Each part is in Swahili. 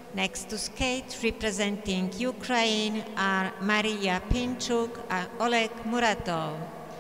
Next to skate, representing Ukraine, are Mariia PINCHUK and Oleg MURATOV.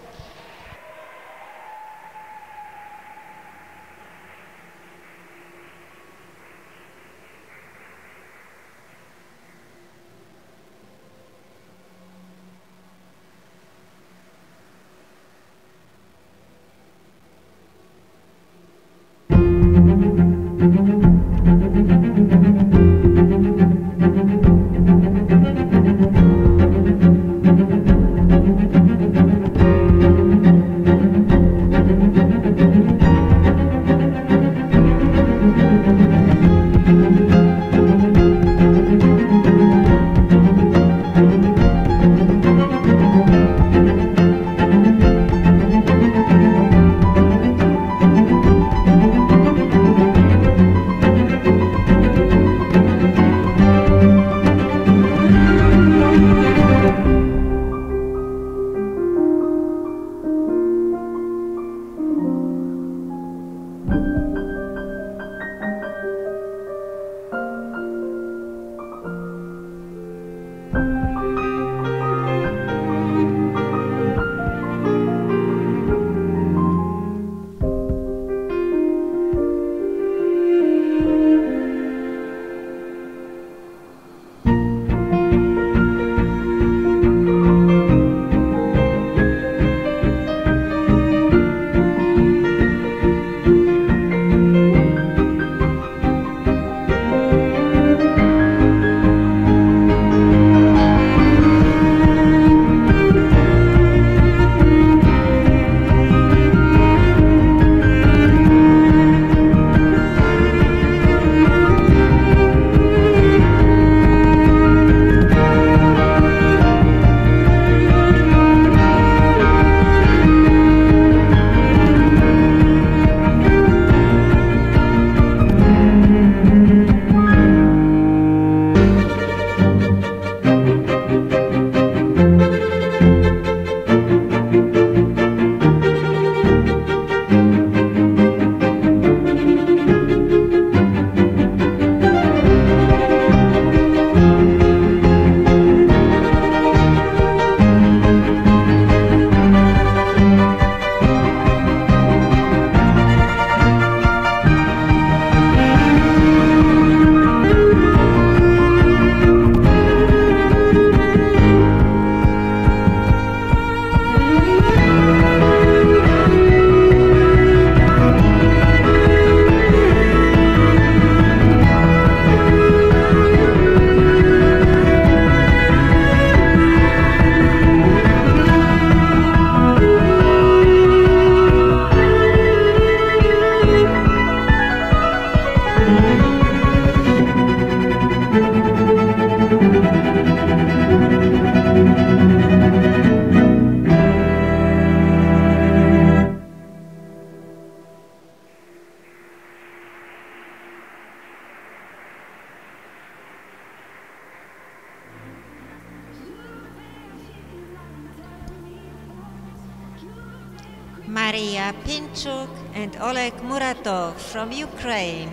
Mariia PINCHUK and Oleg MURATOV from Ukraine.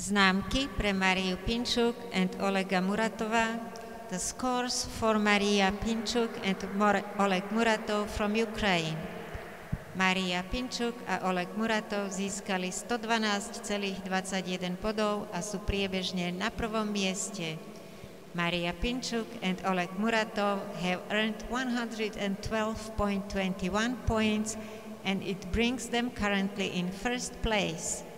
Známky pre Mariu Pinchuk and Olega Muratova. The scores for Mariia PINCHUK and Oleg Muratov from Ukraine. Mariia PINCHUK a Oleg Muratov získali 112,21 bodov a sú priebežne na prvom mieste. Mariia PINCHUK and Oleg Muratov have earned 112.21 points and it brings them currently in first place.